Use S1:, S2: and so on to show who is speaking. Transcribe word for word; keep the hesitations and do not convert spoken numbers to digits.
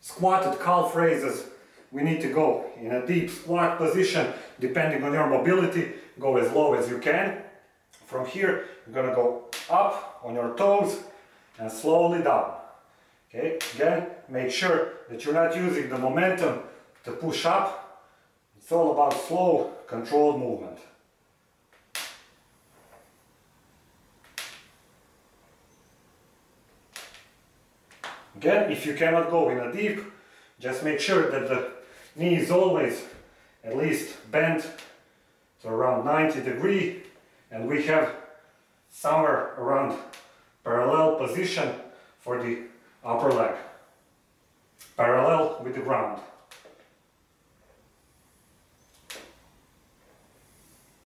S1: squatted calf raises, we need to go in a deep squat position. Depending on your mobility, go as low as you can. From here, you're gonna go up on your toes and slowly down. Okay, again, make sure that you're not using the momentum to push up. It's all about slow, controlled movement. Again, if you cannot go in a deep, just make sure that the knee is always at least bent to around ninety degree, and we have somewhere around parallel position for the upper leg, parallel with the ground.